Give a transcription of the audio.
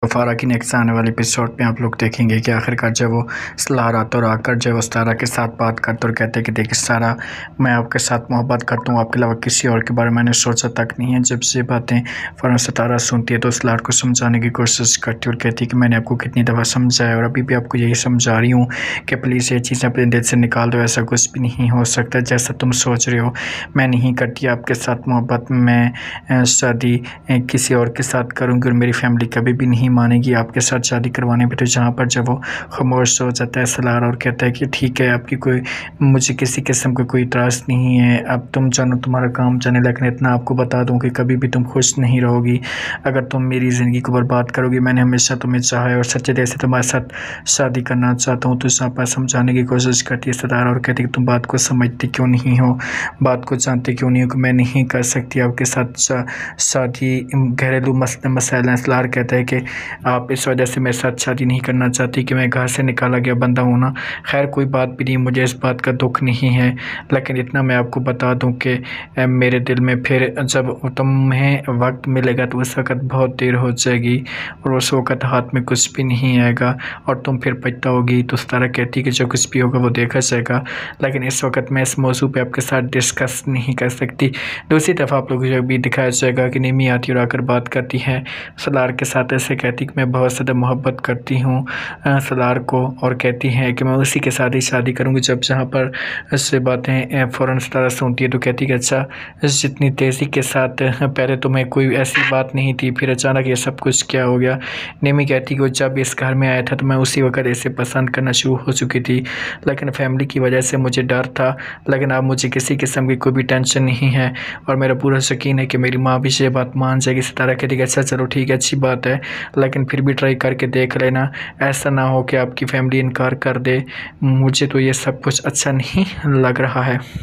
फराह की नेक्स्ट आने वाले एपिसोड में आप लोग देखेंगे कि आखिरकार जब वो सलार आता और आकर जब वो सतारा के साथ बात करते और कहते कि देखिए सतारा, मैं आपके साथ मोहब्बत करता हूँ, आपके अलावा किसी और के बारे में मैंने सोचा तक नहीं है। जब से बातें फराह सतारा सुनती है तो सलार को समझाने की कोशिश करती है और कहती है कि मैंने आपको कितनी दफ़ा समझाया और अभी भी आपको यही समझा रही हूँ कि प्लीज़ ये चीज़ें अपने दिल से निकाल दो। ऐसा कुछ भी नहीं हो सकता जैसा तुम सोच रहे हो। मैं नहीं करती आपके साथ मोहब्बत, मैं शादी किसी और के साथ करूँगी और मेरी फैमिली कभी भी नहीं मानेगी आपके साथ शादी करवाने पे। तो जहाँ पर जब वो खामोश हो जाता है सलार और कहता है कि ठीक है, आपकी कोई मुझे किसी किस्म का कोई इतराज़ नहीं है, अब तुम जानो तुम्हारा काम जाने, लेकिन इतना आपको बता दूं कि कभी भी तुम खुश नहीं रहोगी अगर तुम मेरी ज़िंदगी को बर्बाद करोगी। मैंने हमेशा तुम्हें चाहा है और सच्चे दिल से तुम्हारे साथ शादी करना चाहता हूँ। तो यहाँ पर समझाने की कोशिश करती है सलार और कहती है कि तुम बात को समझती क्यों नहीं हो, बात को जानते क्यों नहीं हो कि मैं नहीं कर सकती आपके साथ शादी, घरेलू मसाइल हैं। सलार कहता है कि आप इस वजह से मेरे साथ शादी नहीं करना चाहती कि मैं घर से निकाला गया बंदा हूँ ना। खैर कोई बात भी नहीं, मुझे इस बात का दुख नहीं है, लेकिन इतना मैं आपको बता दूं कि मेरे दिल में फिर जब तुम्हें वक्त मिलेगा तो उस वक़्त बहुत देर हो जाएगी और उस वक़्त हाथ में कुछ भी नहीं आएगा और तुम फिर पछताओगी। तो उस तरह कहती कि जो कुछ भी होगा वो देखा जाएगा, लेकिन इस वक्त मैं इस मौजू पे आपके साथ डिस्कस नहीं कर सकती। दूसरी तरफ आप लोगों को भी दिखाया जाएगा कि निमी आती और आकर बात करती है सलार के साथ, ऐसे कहती कि मैं बहुत ज़्यादा मोहब्बत करती हूँ सलार को और कहती हैं कि मैं उसी के साथ ही शादी करूँगी। जब जहाँ पर इससे बातें फ़ौरन सतारा सुनती है तो कहती कि अच्छा, जितनी तेज़ी के साथ पहले तुम्हें कोई ऐसी बात नहीं थी, फिर अचानक ये सब कुछ क्या हो गया। निमी कहती कि वो जब इस घर में आया था तो मैं उसी वक्त इसे पसंद करना शुरू हो चुकी थी, लेकिन फैमिली की वजह से मुझे डर था, लेकिन अब मुझे किसी किस्म की कोई भी टेंशन नहीं है और मेरा पूरा यकीन है कि मेरी माँ भी ये बात मान जाएगी। सतारा कहती कि अच्छा चलो ठीक है, अच्छी बात है, लेकिन फिर भी ट्राई करके देख लेना, ऐसा ना हो कि आपकी फैमिली इनकार कर दे। मुझे तो ये सब कुछ अच्छा नहीं लग रहा है।